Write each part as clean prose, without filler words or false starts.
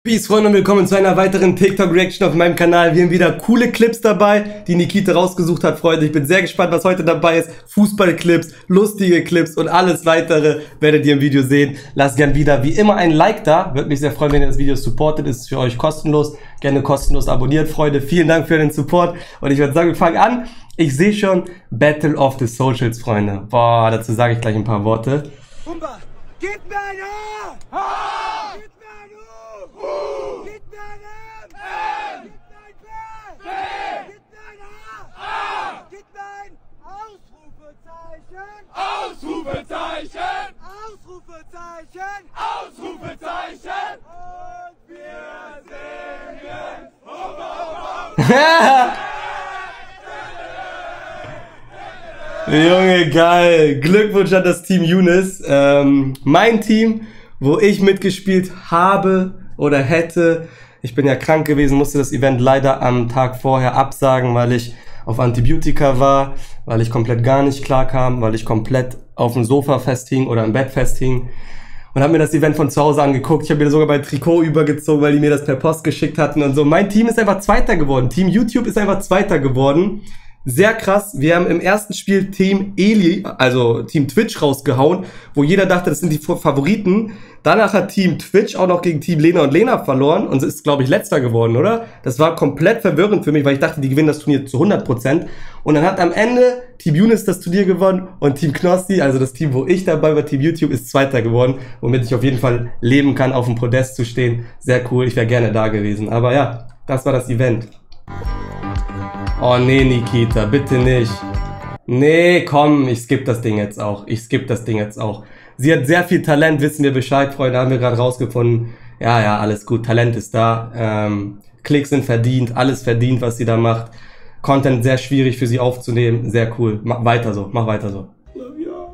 Peace, Freunde, und willkommen zu einer weiteren TikTok-Reaction auf meinem Kanal. Wir haben wieder coole Clips dabei, die Nikita rausgesucht hat, Freunde. Ich bin sehr gespannt, was heute dabei ist. Fußballclips, lustige Clips und alles weitere werdet ihr im Video sehen. Lasst gern wieder wie immer ein Like da. Würde mich sehr freuen, wenn ihr das Video supportet. Ist für euch kostenlos. Gerne kostenlos abonniert, Freunde. Vielen Dank für den Support. Und ich würde sagen, wir fangen an. Ich sehe schon Battle of the Socials, Freunde. Boah, dazu sage ich gleich ein paar Worte. Pumba, gib mir ein A! Ha! Gib mir ein U! Gib mir ein M! Gib mir ein B! Gib mir ein A! Gib mir ein Ausrufezeichen! Ausrufezeichen! Ausrufezeichen! Ausrufezeichen! Und wir singen! Junge, geil. Glückwunsch an das Team Younes. Mein Team, wo ich mitgespielt habe oder hätte. Ich bin ja krank gewesen, musste das Event leider am Tag vorher absagen, weil ich auf Antibiotika war, weil ich komplett gar nicht klar kam, weil ich komplett auf dem Sofa festhing oder im Bett festhing. Und habe mir das Event von zu Hause angeguckt. Ich habe mir sogar bei Trikot übergezogen, weil die mir das per Post geschickt hatten und so. Mein Team ist einfach Zweiter geworden. Team YouTube ist einfach Zweiter geworden. Sehr krass. Wir haben im ersten Spiel Team Eli, also Team Twitch rausgehauen, wo jeder dachte, das sind die Favoriten. Danach hat Team Twitch auch noch gegen Team Lena und Lena verloren und ist, glaube ich, Letzter geworden, oder? Das war komplett verwirrend für mich, weil ich dachte, die gewinnen das Turnier zu 100%. Und dann hat am Ende Team Younes das Turnier gewonnen und Team Knossi, also das Team, wo ich dabei war, Team YouTube, ist Zweiter geworden, womit ich auf jeden Fall leben kann, auf dem Podest zu stehen. Sehr cool, ich wäre gerne da gewesen. Aber ja, das war das Event. Oh nee, Nikita, bitte nicht. Nee, komm, ich skippe das Ding jetzt auch. Sie hat sehr viel Talent, wissen wir Bescheid, Freunde, haben wir gerade rausgefunden. Ja, alles gut, Talent ist da. Klicks sind verdient, alles verdient, was sie da macht. Content sehr schwierig für sie aufzunehmen, sehr cool. Mach weiter so, mach weiter so. Love y'all.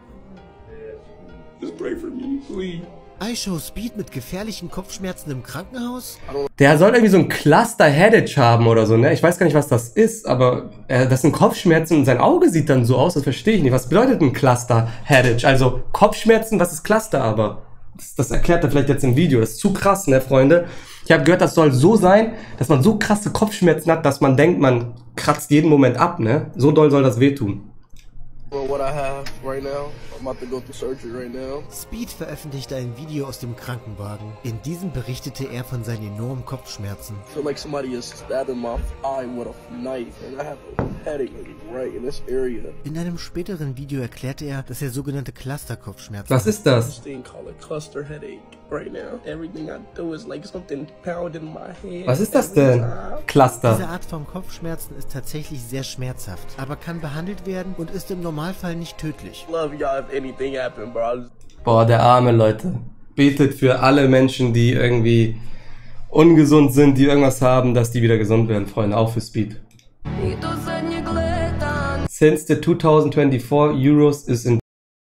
Just pray for me, please. iShow Speed mit gefährlichen Kopfschmerzen im Krankenhaus? Der soll irgendwie so ein Cluster-Headage haben oder so, ne? Ich weiß gar nicht, was das ist, aber das sind Kopfschmerzen und sein Auge sieht dann so aus, das verstehe ich nicht. Was bedeutet ein Cluster-Headage? Also Kopfschmerzen, was ist Cluster aber? Das erklärt er vielleicht jetzt im Video. Das ist zu krass, ne, Freunde? Ich habe gehört, das soll so sein, dass man so krasse Kopfschmerzen hat, dass man denkt, man kratzt jeden Moment ab, ne? So doll soll das wehtun. What I have right now, I'm about to go through surgery right now. Speed veröffentlichte ein Video aus dem Krankenwagen. In diesem berichtete er von seinen enormen Kopfschmerzen. I feel like somebody is stabbing my eye with a knife and I have a headache right in this area. In einem späteren Video erklärte er, dass er sogenannte Cluster-Kopfschmerzen Was ist das? This thing called a cluster headache right now. Everything I do is like something pounding my head. Was ist das denn? Diese Cluster. Art von Kopfschmerzen ist tatsächlich sehr schmerzhaft, aber kann behandelt werden und ist im Normalfall nicht tödlich. Love y'all if anything happened, bro. Boah, der arme, Leute. Betet für alle Menschen, die irgendwie ungesund sind, die irgendwas haben, dass die wieder gesund werden, Freunde. Auch für Speed. Since the 2024 Euros is in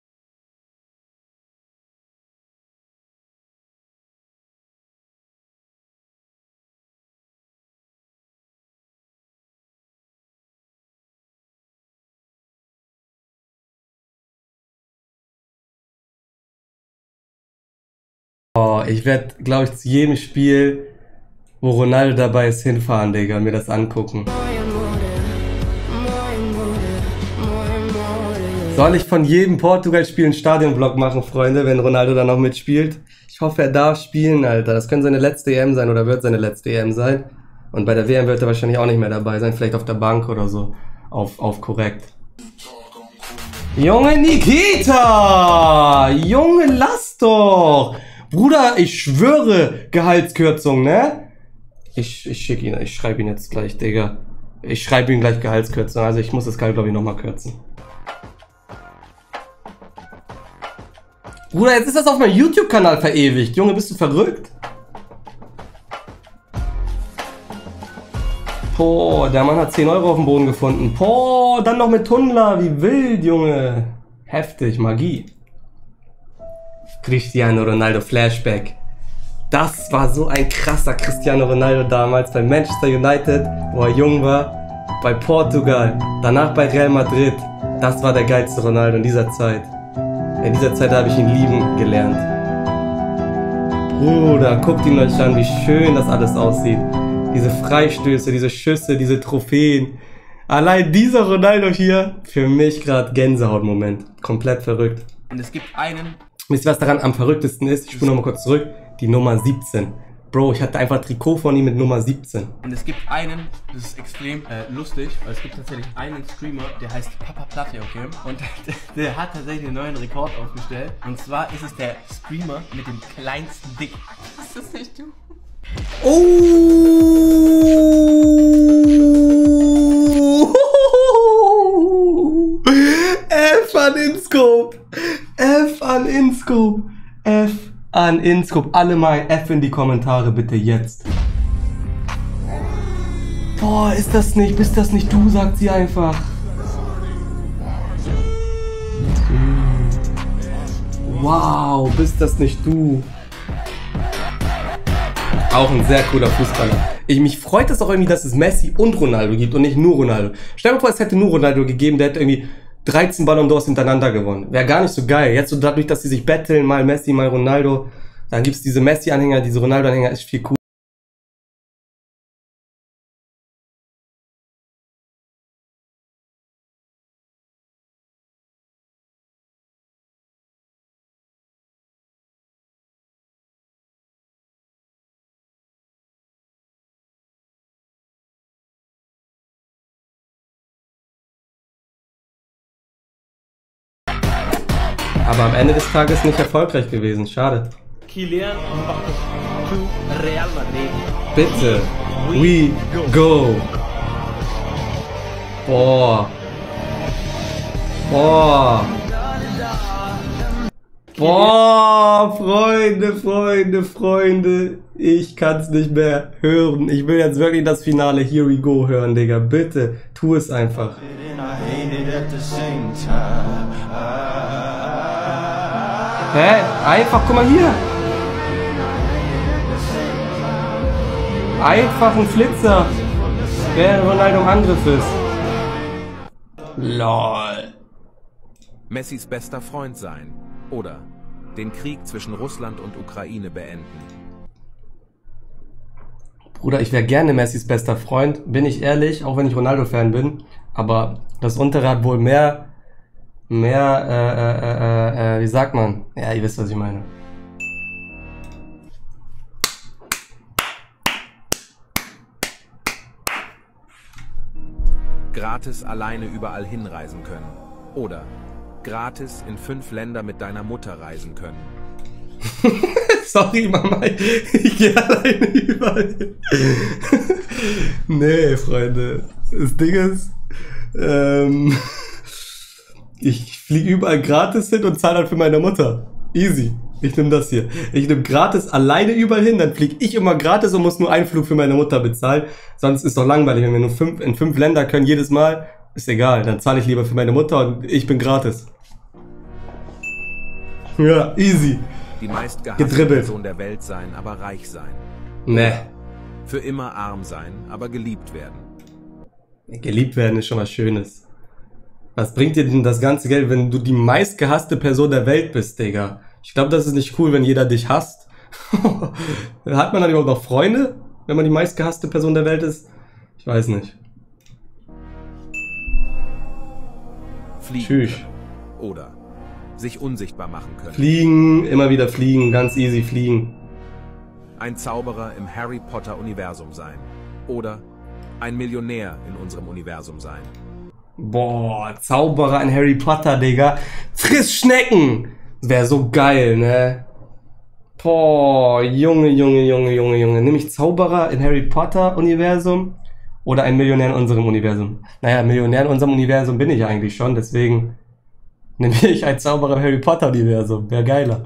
Oh, ich werde, glaube ich, zu jedem Spiel, wo Ronaldo dabei ist, hinfahren, Digga, mir das angucken. Soll ich von jedem Portugal-Spiel einen Stadionvlog machen, Freunde, wenn Ronaldo dann noch mitspielt? Ich hoffe, er darf spielen, Alter. Das könnte seine letzte EM sein oder wird seine letzte EM sein. Und bei der WM wird er wahrscheinlich auch nicht mehr dabei sein, vielleicht auf der Bank oder so. Auf korrekt. Junge Nikita! Junge, lass doch! Bruder, ich schwöre, Gehaltskürzung, ne? Ich schreibe ihn jetzt gleich, Digga. Ich schreibe ihm gleich Gehaltskürzung, also ich muss das Gehalt, glaube ich, nochmal kürzen. Bruder, jetzt ist das auf meinem YouTube-Kanal verewigt. Junge, bist du verrückt? Boah, der Mann hat 10 Euro auf dem Boden gefunden. Boah, dann noch mit Tunnler, wie wild, Junge. Heftig, Magie. Cristiano Ronaldo Flashback. Das war so ein krasser Cristiano Ronaldo damals bei Manchester United, wo er jung war, bei Portugal, danach bei Real Madrid. Das war der geilste Ronaldo in dieser Zeit. In dieser Zeit habe ich ihn lieben gelernt. Bruder, guckt ihn euch an, wie schön das alles aussieht. Diese Freistöße, diese Schüsse, diese Trophäen. Allein dieser Ronaldo hier, für mich gerade Gänsehautmoment. Komplett verrückt. Und es gibt einen... Wisst ihr, was daran am verrücktesten ist? Ich spule nochmal kurz zurück. Die Nummer 17. Bro, ich hatte einfach ein Trikot von ihm mit Nummer 17. Und es gibt einen, das ist extrem lustig, weil es gibt tatsächlich einen Streamer, der heißt Papa Platte, okay? Und der hat tatsächlich einen neuen Rekord aufgestellt. Und zwar ist es der Streamer mit dem kleinsten Dick. Ist das nicht du? Oh! F an Inscope! F an Inscope! F an Inscope. Alle mal F in die Kommentare, bitte jetzt. Boah, bist das nicht du, sagt sie einfach. Wow, bist das nicht du. Auch ein sehr cooler Fußballer. Mich freut es auch irgendwie, dass es Messi und Ronaldo gibt und nicht nur Ronaldo. Stell dir mal vor, es hätte nur Ronaldo gegeben, der hätte irgendwie 13 Ballon d'Ors hintereinander gewonnen. Wäre gar nicht so geil. Jetzt so dadurch, dass sie sich betteln, mal Messi, mal Ronaldo, dann gibt es diese Messi-Anhänger, diese Ronaldo-Anhänger, ist viel cool. Aber am Ende des Tages nicht erfolgreich gewesen. Schade. Kylian Mbappé to Real Madrid. Bitte. We go. Boah. Boah. Boah, Freunde. Ich kann's nicht mehr hören. Ich will jetzt wirklich das Finale Here We Go hören, Digga. Bitte, tu es einfach. Hä? Einfach, guck mal hier. Einfach ein Flitzer. Während Ronaldo im Angriff ist. LOL. Messis bester Freund sein. Oder den Krieg zwischen Russland und Ukraine beenden. Bruder, ich wäre gerne Messis bester Freund, bin ich ehrlich, auch wenn ich Ronaldo-Fan bin. Aber das untere hat wohl mehr, wie sagt man? Ja, ihr wisst, was ich meine. Gratis alleine überall hinreisen können. Oder gratis in 5 Länder mit deiner Mutter reisen können. Sorry, Mama, ich gehe alleine überall hin. Nee, Freunde. Das Ding ist, ich fliege überall gratis hin und zahle dann für meine Mutter. Easy. Ich nehme das hier. Ich nehme gratis alleine überall hin, dann fliege ich immer gratis und muss nur einen Flug für meine Mutter bezahlen. Sonst ist doch langweilig, wenn wir nur in 5 Länder können jedes Mal. Ist egal, dann zahle ich lieber für meine Mutter und ich bin gratis. Ja, easy. Die meistgehasste Person der Welt sein, aber reich sein. Nee. Für immer arm sein, aber geliebt werden. Geliebt werden ist schon was Schönes. Was bringt dir denn das ganze Geld, wenn du die meistgehasste Person der Welt bist, Digga? Ich glaube, das ist nicht cool, wenn jeder dich hasst. Hat man dann überhaupt noch Freunde, wenn man die meistgehasste Person der Welt ist? Ich weiß nicht. Fliegen. Tschüss. Oder sich unsichtbar machen können. Fliegen, immer wieder fliegen, ganz easy fliegen. Ein Zauberer im Harry Potter Universum sein. Oder ein Millionär in unserem Universum sein. Boah, Zauberer in Harry Potter, Digga. Friss Schnecken! Wäre so geil, ne? Boah, Junge. Nimm ich Zauberer in Harry Potter Universum oder ein Millionär in unserem Universum? Naja, Millionär in unserem Universum bin ich eigentlich schon, deswegen nehme ich ein Zauberer im Harry Potter Universum. Wäre geiler.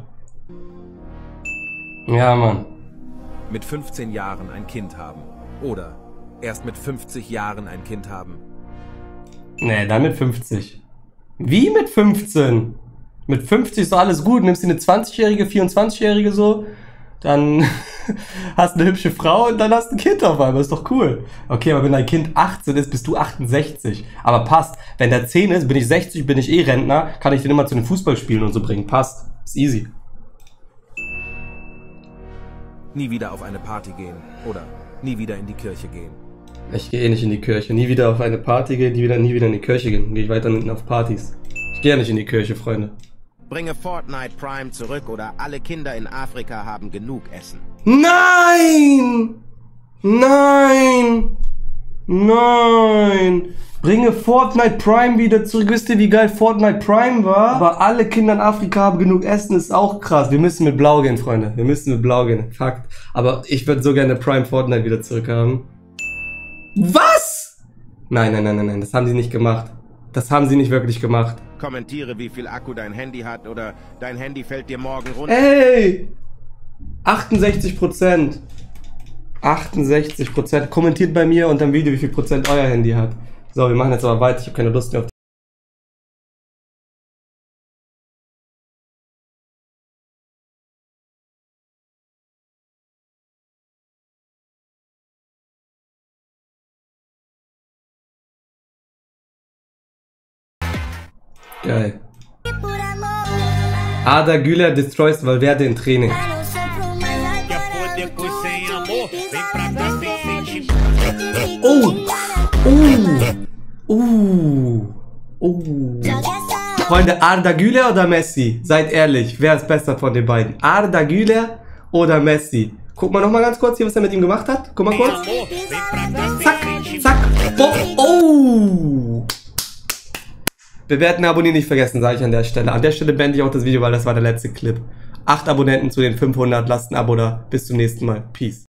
Ja, Mann. Mit 15 Jahren ein Kind haben. Oder erst mit 50 Jahren ein Kind haben. Nee, dann mit 50. Wie mit 15? Mit 50 ist doch alles gut. Nimmst du eine 20-Jährige, 24-Jährige so, dann hast du eine hübsche Frau und dann hast du ein Kind auf einmal. Ist doch cool. Okay, aber wenn dein Kind 18 ist, bist du 68. Aber passt. Wenn der 10 ist, bin ich 60, bin ich eh Rentner, kann ich den immer zu den Fußballspielen und so bringen. Passt. Ist easy. nie wieder auf eine Party gehen oder nie wieder in die Kirche gehen. Ich gehe eh nicht in die Kirche. Nie wieder auf eine Party gehen, nie wieder in die Kirche gehen. Gehe ich weiter hinten auf Partys. Ich gehe ja nicht in die Kirche, Freunde. Bringe Fortnite Prime zurück oder alle Kinder in Afrika haben genug Essen. Nein! Nein! Nein! Bringe Fortnite Prime wieder zurück. Wisst ihr, wie geil Fortnite Prime war? Aber alle Kinder in Afrika haben genug Essen, ist auch krass. Wir müssen mit Blau gehen, Freunde. Wir müssen mit Blau gehen. Fakt. Aber ich würde so gerne Prime Fortnite wieder zurückhaben. Was? Nein. Das haben sie nicht gemacht. Das haben sie nicht wirklich gemacht. Kommentiere, wie viel Akku dein Handy hat oder dein Handy fällt dir morgen runter. Ey! 68%. 68%. Kommentiert bei mir unter dem Video, wie viel Prozent euer Handy hat. So, wir machen jetzt aber weiter. Ich habe keine Lust mehr auf Geil. Arda Güler destroys Valverde in Training. Freunde, Arda Güler oder Messi? Seid ehrlich, wer ist besser von den beiden? Arda Güler oder Messi? Guck mal nochmal ganz kurz hier, was er mit ihm gemacht hat. Guck mal kurz. Zack, zack. Oh. Bewerten, abonnieren nicht vergessen, sage ich an der Stelle. An der Stelle beende ich auch das Video, weil das war der letzte Clip. 8 Abonnenten zu den 500. Lasst ein Abo da. Bis zum nächsten Mal. Peace.